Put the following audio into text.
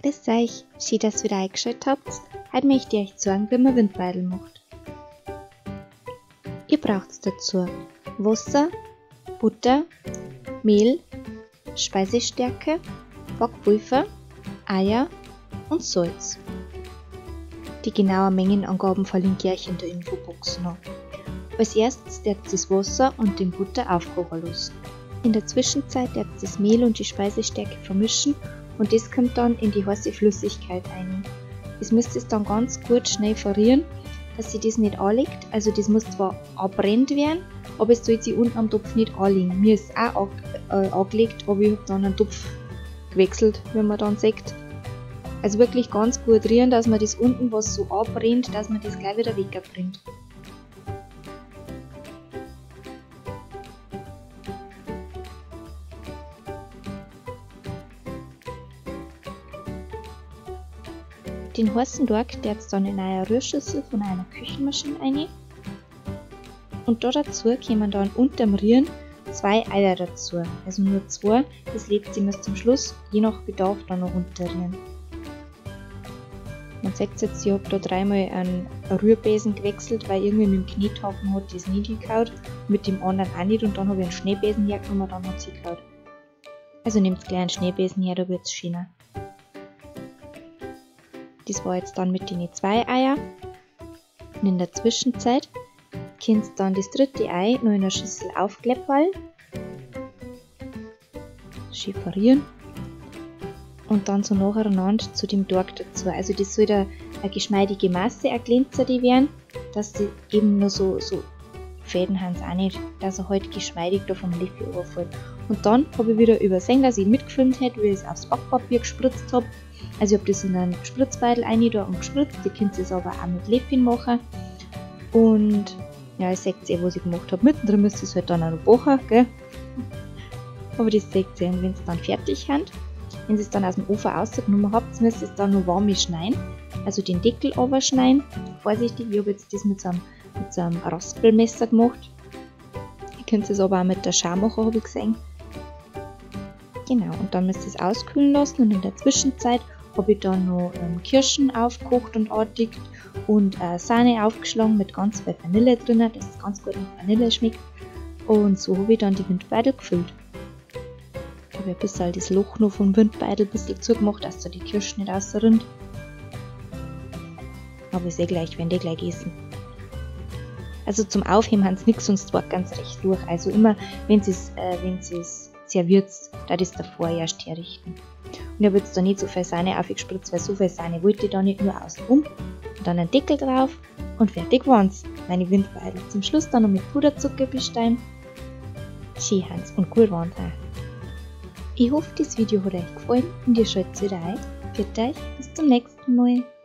Grüß euch, schön, dass ihr wieder eingeschaltet habt. Heute möchte ich euch zeigen, wie man Windbeidel macht. Ihr braucht dazu Wasser, Butter, Mehl, Speisestärke, Backpulver, Eier und Salz. Die genauen Mengenangaben verlinke ich euch in der Infobox noch. Als erstes werdet ihr das Wasser und den Butter aufkochen lassen. In der Zwischenzeit werdet ihr das Mehl und die Speisestärke vermischen und das kommt dann in die heiße Flüssigkeit rein. Das müsst ihr dann ganz gut schnell verrieren, dass sie das nicht anlegt. Also das muss zwar abbrennt werden, aber es soll sich unten am Topf nicht anlegen. Mir ist es auch angelegt, aber ich habe dann einen Topf gewechselt, wie man dann sieht. Also wirklich ganz gut rühren, dass man das unten, was so abbrennt, dass man das gleich wieder wegbringt. Den heißen Teig der jetzt dann in eine Rührschüssel von einer Küchenmaschine rein. Und da dazu kommen dann unterm Rühren 2 Eier dazu. Also nur 2, das legt sie bis zum Schluss, je nach Bedarf dann noch runterrühren. Man sieht jetzt, ich habe da dreimal einen Rührbesen gewechselt, weil irgendwie mit dem Knethaken hat das nicht hingehauen, mit dem anderen auch nicht und dann habe ich einen Schneebesen hergenommen und dann hat es hingehauen. Also nehmt gleich einen Schneebesen her, da wird es schöner. Das war jetzt dann mit den 2 Eier. Und in der Zwischenzeit könnt ihr dann das dritte Ei noch in der Schüssel aufkleppern, schifferieren und dann so nacheinander zu dem Teig dazu. Also das soll da eine geschmeidige Masse, eine glänzende werden, dass die eben nur so Fäden haben sie auch nicht, dass er halt geschmeidig da vom Löffel überfällt. Und dann habe ich wieder übersehen, dass ich mitgefilmt hätte, wie ich es aufs Backpapier gespritzt habe. Also ich habe das in einen Spritzbeutel rein da und gespritzt, ihr könnt es aber auch mit Löffeln machen. Und ja, ihr seht eh, was ich gemacht habe. Mittendrin müsst ihr es halt dann auch noch backen, gell? Aber das seht ihr, und wenn es dann fertig habt, wenn ihr es dann aus dem Ofen rausgenommen habt, müsst ihr es dann noch warm schneiden. Also den Deckel runterschneiden. Vorsichtig, ich habe jetzt das mit so einem Raspelmesser gemacht. Ihr könnt es aber auch mit der Schau machen, habe ich gesehen. Genau, und dann müsst ihr es auskühlen lassen und in der Zwischenzeit habe ich dann noch Kirschen aufgekocht und artigt und Sahne aufgeschlagen mit ganz viel Vanille drin, dass es ganz gut nach Vanille schmeckt. Und so habe ich dann die Windbeidel gefüllt. Ich habe ein bisschen das Loch noch vom Windbeidel ein bisschen zugemacht, dass da die Kirschen nicht rausrinnt. Aber ich sehe gleich, wenn die gleich gegessen. Also zum Aufheben haben sie nichts, sonst war ganz recht durch. Also immer, wenn sie es serviert, da das davor erst herrichten. Und ich habe jetzt da nicht so viel Sahne aufgespritzt, weil so viel Sahne wollte ich da nicht, nur außenrum. Und dann einen Deckel drauf und fertig waren's. Meine Windbeidel. Zum Schluss dann noch mit Puderzucker bestellen. Schön haben's und gut waren's auch. Ich hoffe, das Video hat euch gefallen und ihr schaltet wieder ein. Für euch, bis zum nächsten Mal.